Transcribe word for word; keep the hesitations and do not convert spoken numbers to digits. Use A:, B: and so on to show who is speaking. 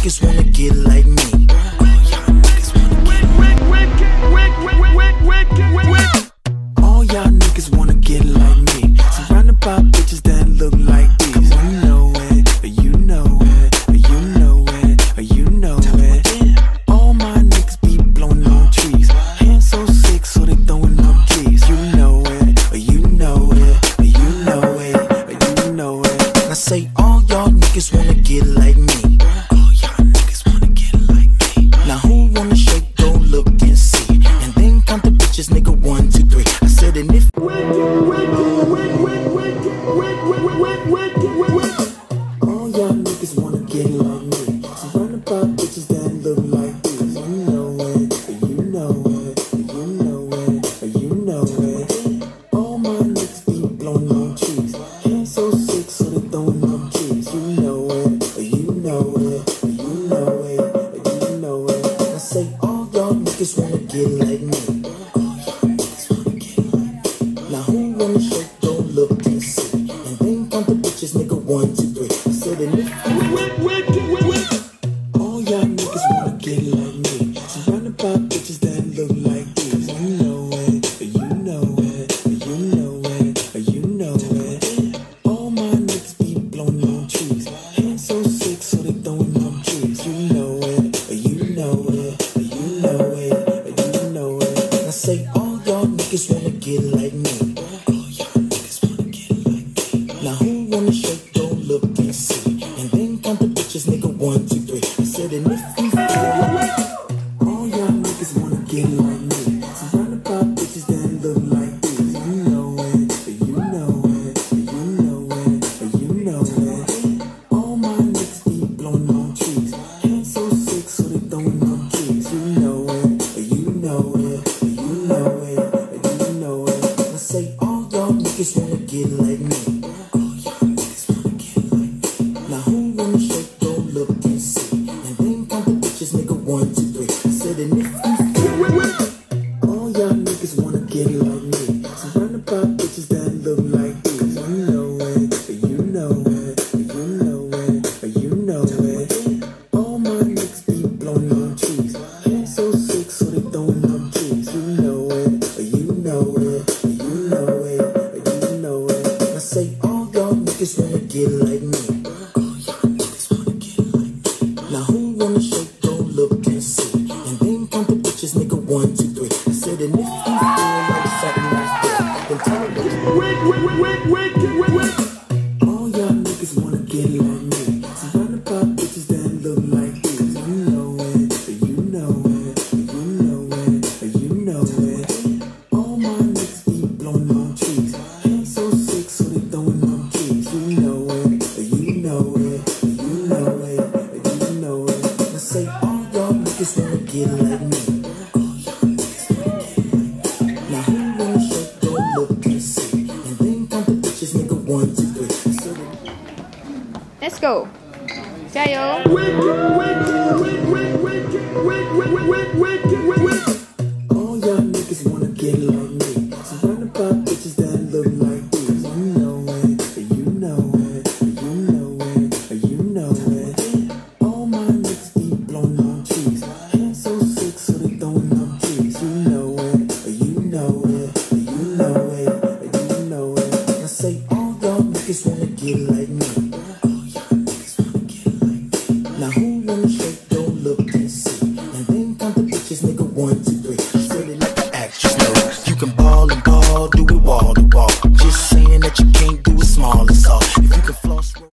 A: niggas wanna get like me. All y'all niggas wanna get like me. Surrounded by bitches that look like these. You know it, you know it, you know it, you know it. All my niggas be blowing on trees. Hands so sick, so they throwing up keys. You know it, you know it, you know it, you know it. I say all y'all niggas wanna get like me. All y'all niggas wanna get like me. Now who wanna shake, go look and see, and then count the bitches, nigga, one, two, three. I said and if all y'all niggas wanna get like me. Surrounded by bitches that look like these. You know it, you know it, you know it, you know it. All my niggas be blowing on trees. Hands so sick, so they throwing up keys. You know it, you know it, you know it, you know it. I say all y'all niggas wanna get like me. All y'all niggas wanna get like me. Now who wanna shake, go look and see, and then count the bitches, nigga, one, two, three. I said and if all y'all niggas wanna get like me. Surrounded by bitches that look like these. You know it, you know it, you know it, you know it. All my niggas be blowing on trees. Hands so sick, so they throwing up keys. You know it, you know it, you know it, you know it. I say all y'all niggas wanna get like me. All y'all niggas wanna get like me. Now who wanna shake, go look and see, and then count the bitches, nigga, one, two, three. I said and if you feel like all y'all niggas wanna get like me. Surrounded by bitches that look like these. You know it, you know it, you know it, you know it. All my niggas be blowing on trees. Hands so sick, so they throwing up keys. You know it, you know it, you know it, you know it. I say all y'all niggas wanna get like me. All y'all niggas wanna get like me. Now who wanna shake, go look and see, and then count the bitches, nigga, one, two, three. I said and if you feel like all y'all niggas wanna get like me. Surrounded by bitches that look like these. You know it, you know it, you know it, you know it. All my niggas be blowing on trees. Hands so sick, so they throwing up keys. You know it, you know it, you know it, you know it. I say all y'all niggas wanna get like me. All y'all niggas wanna get like me. Now who wanna shake, go look and see, and then count the bitches, nigga, one, two, three. I said and if you feel like something like that, then tell me. All y'all niggas wanna get like me. Surrounded by bitches that look like these. You know it, you know it, you know it, you know it. All my niggas be blowing on trees. Hands so sick, so they throwing up keys. You know it, you know it, you know it, you know it. I say all y'all niggas wanna get like me. All y'all niggas wanna get like me. Now who wanna shake, go look and see, and then count the bitches, nigga, one, two, three. I said
B: Let's go. 加油！
A: all y'all niggas wanna get like me. Surrounded by bitches that look like these. You know it, you know it, you know it, you know it. All my niggas be blowing on trees. Hands so sick, so they throwing up keys. You know it, you know it, you know it, you know it. I say all y'all niggas wanna get like me. All y'all niggas wanna get like me. Now who wanna shake, go look and see, and then count the bitches, nigga, one, two, three. I said it like an actress, no. You can ball and ball, do it wall to wall. Just saying that you can't do it small, it's all. If you can floss.